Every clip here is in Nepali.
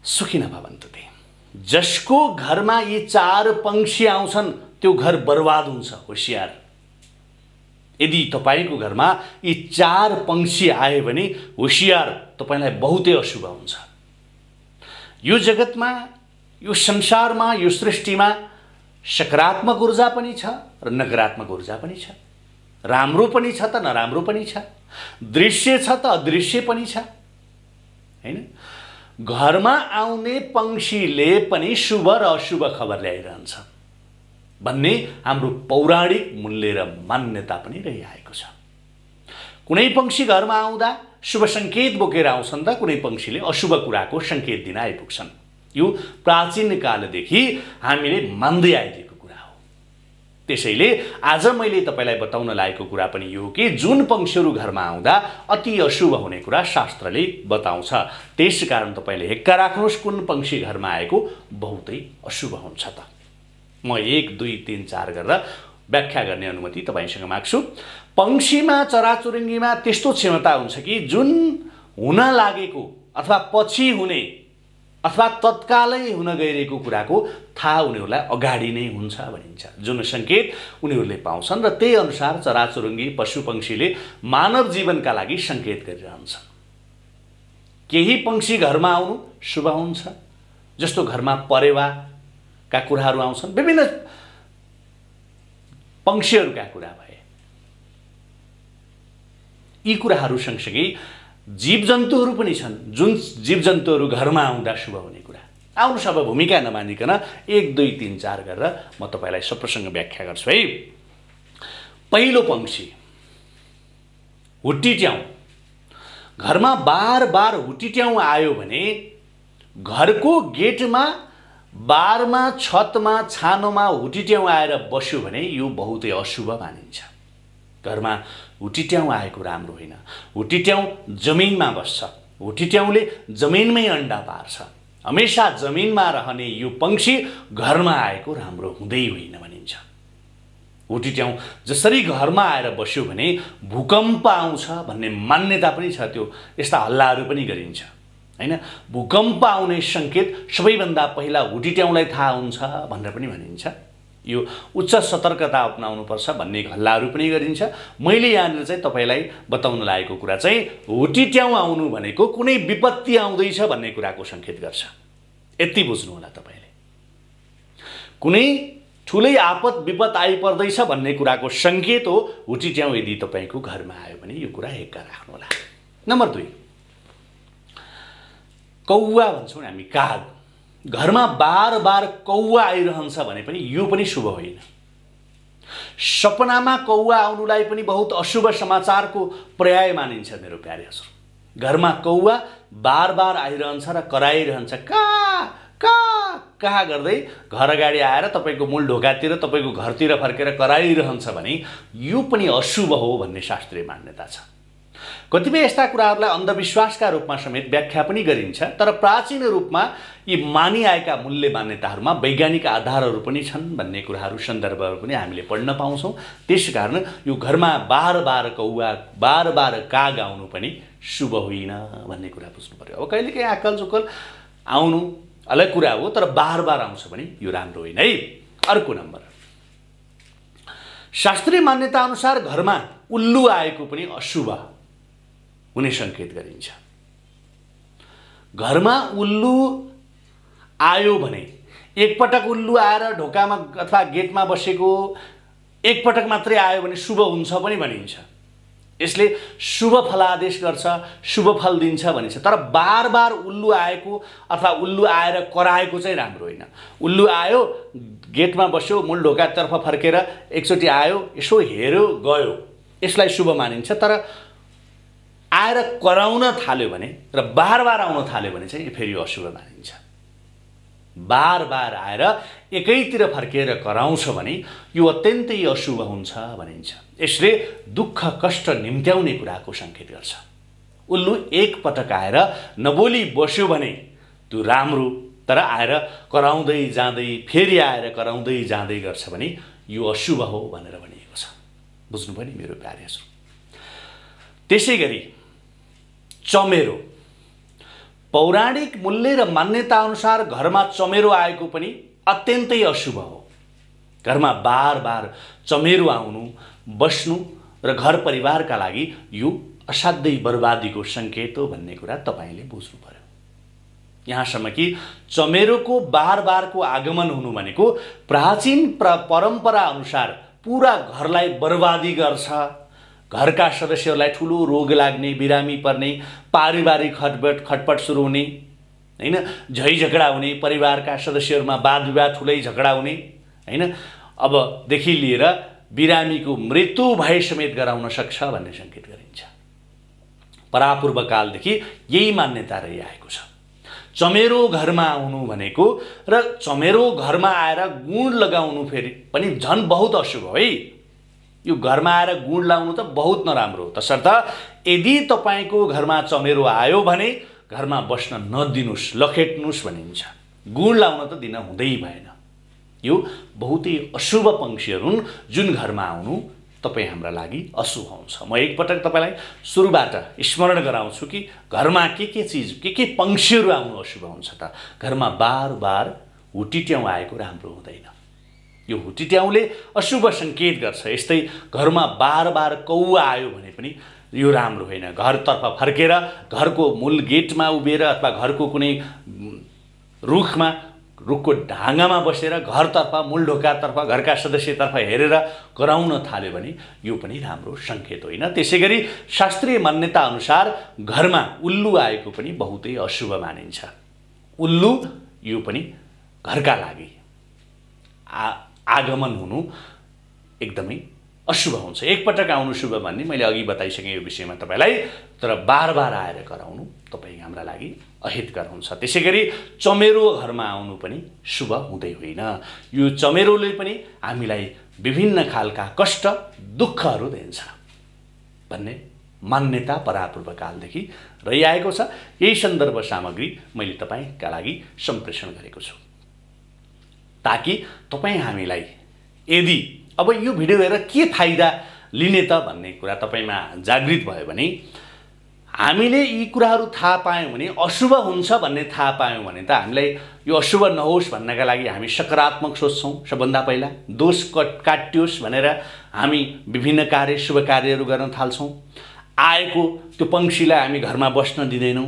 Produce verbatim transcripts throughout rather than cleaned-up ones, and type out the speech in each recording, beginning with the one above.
सुखी नभवन्तु ते। जसको घरमा यी चार पंक्षी आउँछन् त्यो घर बर्बाद हुन्छ, होशियार। यदि तपाईको घरमा यी चार पंक्षी आए भने होशियार, तपाईलाई बहुतै अशुभ हुन्छ। यो जगतमा, यो संसारमा, यो सृष्टिमा सकारात्मक ऊर्जा पनि छ र नकारात्मक ऊर्जा पनि छ, राम्रो पनि छ त नराम्रो पनि छ, दृश्य छ त अदृश्य पनि छ, हैन? घरमा आउने पंक्षीले पनि शुभ र अशुभ खबर ल्याइरहन्छ भन्ने हाम्रो पौराणिक मूल्य र मान्यता पनि रहिआएको छ। कुनै पंक्षी घरमा आउँदा शुभ संकेत बोकेर आउँछन् त कुनै पंक्षीले अशुभ कुराको संकेत दिन आइपुग्छन्। यो प्राचीन कालदेखि हामीले मान्दै आइरहेको कुरा हो। त्यसैले आज मैले तपाईलाई बताउन लागेको कुरा पनि यो कि जुन पंक्षीहरू घरमा आउँदा अति अशुभ हुने कुरा शास्त्रले बताउँछ। त्यसकारण तपाईले हेक्का राख्नुहोस् कुन पंक्षी घरमा आएको बहुतै अशुभ हुन्छ त। म एक दुई तीन चार गरेर व्याख्या गर्ने अनुमति तपाईसँग माग्छु। पंक्षीमा, चराचुरुङ्गीमा त्यस्तो क्षमता हुन्छ कि जुन हुन लागेको अथवा पछि हुने अथवा तत्कालै हुन गइरहेको कुराको थाहा उनीहरूलाई अगाडि नै हुन्छ भनिन्छ। जुन संकेत उनीहरूले पाउँछन् र त्यही अनुसार चराचुरुङ्गी पशुपंक्षीले मानव जीवनका लागि संकेत गरिरहन्छन्। केही पंक्षी घरमा आउनु शुभ हुन्छ, जस्तो घरमा परेवाका कुराहरू आउँछन्, विभिन्न पंक्षीहरूका कुरा भए। यी कुराहरू सँगसँगै जीवजन्तुहरू पनि छन् जुन जीवजन्तुहरू घरमा आउँदा शुभ हुने कुरा। आउनुहोस् अब भूमिका नमानिकन एक दुई तीन चार गरेर म तपाईलाई सप्रसँग व्याख्या गर्छु है। पहिलो पंक्षी हुटिट्याउँ। घरमा बार बार हुटिट्याउँ आयो भने घरको गेटमा, बारमा, छतमा, छानोमा हुटिट्याउँ आएर बस्यो भने यो बहुतै अशुभ मानिन्छ। घरमा हुटिट्याउँ आएको राम्रो होइन। हुटिट्याउँ जमिनमा बस्छ, हुटिट्याउँले जमिनमै अन्डा पार्छ। हमेशा जमिनमा रहने यो पंक्षी घरमा आएको राम्रो हुँदै होइन भनिन्छ। हुटिट्याउँ जसरी घरमा आएर बस्यो भने भूकम्प आउँछ भन्ने मान्यता पनि छ। त्यो यस्ता हल्लाहरू पनि गरिन्छ, हैन? भूकम्प आउने संकेत सबैभन्दा पहिला हुटिट्याउँलाई थाहा हुन्छ भनेर पनि भनिन्छ। यो उच्च सतर्कता अपनाउनुपर्छ भन्ने हल्लाहरू पनि गरिन्छ। मैले यहाँनिर चाहिँ तपाईलाई बताउन लागेको कुरा चाहिँ हुटिट्याउँ आउनु भनेको कुनै विपत्ति आउँदैछ भन्ने कुराको संकेत गर्छ। यति बुझ्नु होला तपाईले। कुनै ठुलै आपत विपत आइपर्दैछ भन्ने कुराको संकेत हो हुटिट्याउँ यदि तपाईको घरमा आयो भने यो कुरा हेक्का राख्नु होला। नम्बर दुई, कौवा भन्छौँ हामी, काग। घरमा बार बार कौवा आइरहन्छ भने पनि यो पनि शुभ होइन। सपनामा कौवा आउनुलाई पनि बहुत अशुभ समाचारको पर्याय मानिन्छ मेरो प्यारे हजुर। घरमा कौवा बार बार आइरहन्छ र कराइरहन्छ, का का का गर्दै घर अगाडि आएर तपाईको मूल ढोकातिर, तपाईको घरतिर फर्केर कराइरहन्छ भने यो पनि अशुभ हो भन्ने शास्त्रीय मान्यता छ। कतिपय यस्ता कुराहरूलाई अन्धविश्वासका रूपमा समेत व्याख्या पनि गरिन्छ, तर प्राचीन रूपमा यी मानिआएका मूल्य मान्यताहरूमा वैज्ञानिक आधारहरू पनि छन् भन्ने कुराहरू, सन्दर्भहरू पनि हामीले पढ्न पाउँछौँ। त्यसकारण यो घरमा बार बार कौवा, बार बार काग आउनु पनि शुभ होइन भन्ने कुरा बुझ्नु पर्यो। अब कहिलेकाहीँ आकल चुकल आउनु अलग कुरा हो, तर बार बार आउँछ भने यो राम्रो होइन है। अर्को नम्बर, शास्त्रीय मान्यता अनुसार घरमा उल्लु आएको पनि अशुभ हुने संकेत गरिन्छ। घरमा उल्लु आयो भने एकपटक उल्लु आएर ढोकामा अथवा गेटमा बसेको एकपटक मात्रै आयो भने शुभ हुन्छ पनि भनिन्छ। यसले शुभ फलादेश गर्छ, शुभ फल दिन्छ भनिन्छ। तर बार बार उल्लु आएको अथवा उल्लु आएर कराएको चाहिँ राम्रो होइन। उल्लु आयो, गेटमा बस्यो, मूल ढोकातर्फ फर्केर एकचोटि आयो, यसो हेर्यो, गयो, यसलाई शुभ मानिन्छ। तर आएर कराउन थाल्यो भने र बार बार आउन थाल्यो भने चाहिँ फेरि अशुभ मानिन्छ। बार बार आएर एकैतिर फर्केर कराउँछ भने यो अत्यन्तै अशुभ हुन्छ भनिन्छ। यसले दुःख कष्ट निम्त्याउने कुराको संकेत गर्छ। उल्लु एक पटक आएर नबोली बस्यो भने त्यो राम्रो, तर आएर कराउँदै जाँदै फेरि आएर कराउँदै जाँदै गर्छ भने यो अशुभ हो भनेर भनिएको छ। बुझ्नु पनि मेरो प्यारेहरू। त्यसै गरी चमेरो, पौराणिक मूल्य र मान्यता अनुसार घरमा चमेरो आएको पनि अत्यन्तै अशुभ हो। घरमा बार बार चमेरो आउनु, बस्नु र घर परिवारका लागि यो असाध्यै बर्बादीको सङ्केत हो भन्ने कुरा तपाईँले बुझ्नु पर्यो। यहाँसम्म कि चमेरोको बार बारको आगमन हुनु भनेको प्राचीन परम्परा अनुसार पुरा घरलाई बर्बादी गर्छ, घरका सदस्यहरूलाई ठुलो रोग लाग्ने, बिरामी पर्ने, पारिवारिक खटपट खटपट सुरु हुने, हैन, झै झगडा हुने, परिवारका सदस्यहरूमा वाद विवाद ठुलै झगडा हुने, हैन, अबदेखि लिएर बिरामीको मृत्यु भए समेत गराउन सक्छ भन्ने सङ्केत गरिन्छ। परापूर्व कालदेखि यही मान्यता रहिआएको छ। चमेरो घरमा आउनु भनेको र चमेरो घरमा आएर गुण लगाउनु फेरि पनि झन् बहुत अशुभ हो है। यो घरमा आएर गुण लगाउनु त बहुत नराम्रो हो। तसर्थ यदि तपाईँको घरमा चमेरो आयो भने घरमा बस्न नदिनुस्, लखेट्नुस् भनिन्छ। गुण लाउन त दिन हुँदै भएन। यो बहुतै अशुभ पंक्षीहरू हुन् जुन घरमा आउनु तपाईँ हाम्रा लागि अशुभ हुन्छ। म एकपटक तपाईँलाई सुरुबाट स्मरण गराउँछु कि घरमा के के चिज, के के पंक्षीहरू आउनु अशुभ हुन्छ त। घरमा बार बार हुटिट्याउँ आएको राम्रो हुँदैन। यो हुटिट्याउँले अशुभ सङ्केत गर्छ। यस्तै घरमा बार बार कौवा आयो भने पनि यो राम्रो होइन। घरतर्फ फर्केर घरको मूल गेटमा उभिएर अथवा घरको कुनै रुखमा, रुखको ढाङ्गामा बसेर घरतर्फ, मूल ढोकातर्फ, घरका सदस्यतर्फ हेरेर कराउन थाल्यो भने यो पनि राम्रो सङ्केत होइन। त्यसै गरी शास्त्रीय मान्यता अनुसार घरमा उल्लु आएको पनि बहुतै अशुभ मानिन्छ। उल्लु यो पनि घरका लागि आ आगमन हुनु एकदमै अशुभ हुन्छ। एकपटक आउनु शुभ भन्ने मैले अघि बताइसकेँ यो विषयमा तपाईँलाई, तर बार बार आएर कराउनु तपाईँ हाम्रा लागि अहितकर हुन्छ। त्यसै गरी चमेरो घरमा आउनु पनि शुभ हुँदै होइन। यो चमेरोले पनि हामीलाई विभिन्न खालका कष्ट, दुःखहरू दिन्छ भन्ने मान्यता परापूर्व कालदेखि रहिआएको छ। यही सन्दर्भ सामग्री मैले तपाईँका लागि सम्प्रेषण गरेको छु ताकि तपाईँ हामीलाई यदि अब यो भिडियो हेरेर के फाइदा लिने त भन्ने कुरा तपाईँमा जागृत भयो भने, हामीले यी कुराहरू थाहा पायौँ भने, अशुभ हुन्छ भन्ने थाहा पायौँ भने त हामीलाई यो अशुभ नहोस् भन्नका लागि हामी सकारात्मक सोच्छौँ। सबभन्दा पहिला दोष कट काटियोस् भनेर हामी विभिन्न कार्य, शुभ कार्यहरू गर्न थाल्छौँ। आएको त्यो पंक्षीलाई हामी घरमा बस्न दिँदैनौँ।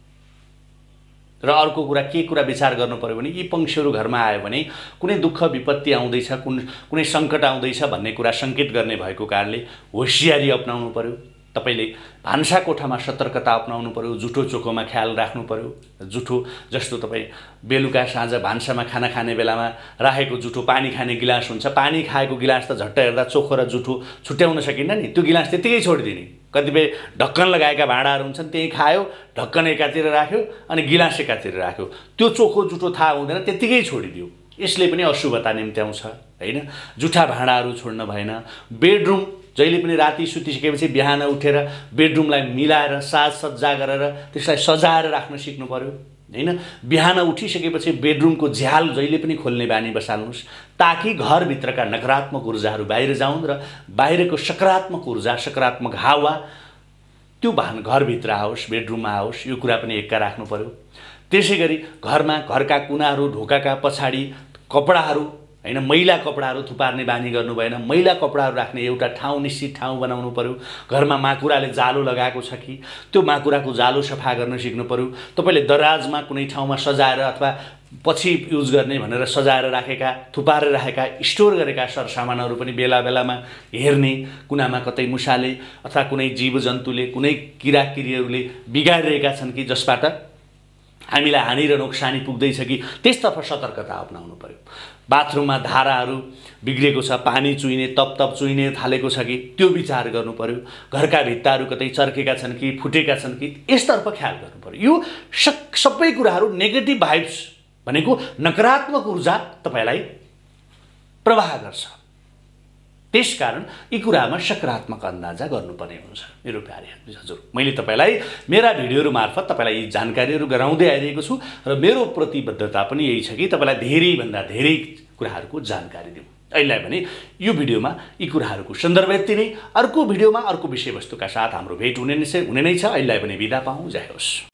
र अर्को कुरा के कुरा विचार गर्नु पर्यो भने यी पंक्षीहरू घरमा आयो भने कुनै दुःख विपत्ति आउँदैछ, कुन कुनै सङ्कट आउँदैछ भन्ने कुरा सङ्केत गर्ने भएको कारणले होसियारी अपनाउनु पर्यो। तपाईले भान्सा कोठामा सतर्कता अपनाउनु पर्यो। जुठो चोखोमा ख्याल राख्नु पर्यो। जुठो जस्तो तपाईँ बेलुका साँझ भान्सामा खाना खाने बेलामा राखेको जुठो, पानी खाने गिलास हुन्छ, पानी खाएको गिलास त झट्ट हेर्दा चोखो र जुठो छुट्याउन सकिन्न नि। त्यो गिलास त्यतिकै छोडिदिने। कतिपय ढक्कन लगाएका भाँडाहरू हुन्छन्, त्यही खायो, ढक्कन एकातिर राख्यो अनि गिलास एकातिर राख्यो, त्यो चोखो जुठो थाहा हुँदैन, त्यतिकै छोडिदियो। यसले पनि अशुभता निम्त्याउँछ हैन। जुठा भाँडाहरू छोड्न भएन। बेडरुम जहिले पनि राति सुतिसकेपछि बिहान उठेर बेडरुमलाई मिलाएर साजसज्जा गरेर त्यसलाई सजाएर राख्न सिक्नु पर्यो हैन। बिहान उठिसकेपछि बेडरुमको झ्याल जहिले पनि खोल्ने बानी बसाल्नुस् ताकि घरभित्रका नकारात्मक ऊर्जाहरू बाहिर जाउन् र बाहिरको सकारात्मक ऊर्जा, सकारात्मक हावा त्यो भान घरभित्र आओस्, बेडरुममा आओस्। यो कुरा पनि एक्का राख्नु पर्यो। त्यसै गरी घरमा घरका कुनाहरू, ढोकाका पछाडि कपडाहरू हैन, मैला कपडाहरू थुपार्ने बानी गर्नु भएन। मैला कपडाहरू राख्ने एउटा ठाउँ, निश्चित ठाउँ बनाउनु पर्यो। घरमा माकुराले जालो लगाएको छ कि त्यो माकुराको जालो सफा गर्न सिक्नु पर्यो। तपाईले दराजमा कुनै ठाउँमा सजाएर अथवा पछि युज गर्ने भनेर सजाएर राखेका, थुपारेर राखेका, स्टोर गरेका सरसामानहरू पनि बेला बेलामा हेर्ने। कुनामा कतै मुसाले अथवा कुनै जीवजन्तुले, कुनै किराकिरीहरूले बिगारिरहेका छन् कि जसबाट हामीलाई हानि र नोक्सानी पुग्दैछ कि त्यसतर्फ सतर्कता अपनाउनु पर्यो। बाथरुममा धाराहरू बिग्रेको छ, पानी चुइने, तप तप चुइने थालेको छ कि त्यो विचार गर्नु पर्यो। घरका भित्ताहरू कतै चर्केका छन् कि फुटेका छन् कि यसतर्फ ख्याल गर्नु पर्यो। यो सबै कुराहरू नेगेटिभ भाइब्स भनेको नकारात्मक ऊर्जा तपाईलाई प्रवाह गर्छ। त्यसकारण यी कुरामा सकारात्मक अन्दाजा गर्नुपर्ने हुन्छ। मेरो प्यारे हजुर, मैले तपाईलाई मेरा भिडियोहरू मार्फत तपाईलाई यी जानकारीहरू गराउँदै आइरहेको छु र मेरो प्रतिबद्धता पनि यही छ कि तपाईलाई धेरै भन्दा धेरै कुराहरूको जानकारी दिउँ। अहिले भने यो भिडियोमा यी कुराहरूको सन्दर्भ यति नै। अर्को भिडियोमा अर्को विषयवस्तुका साथ हाम्रो भेट हुने नै छ हुने नै छ। अहिले पनि बिदा पाऊँ। जय होस्।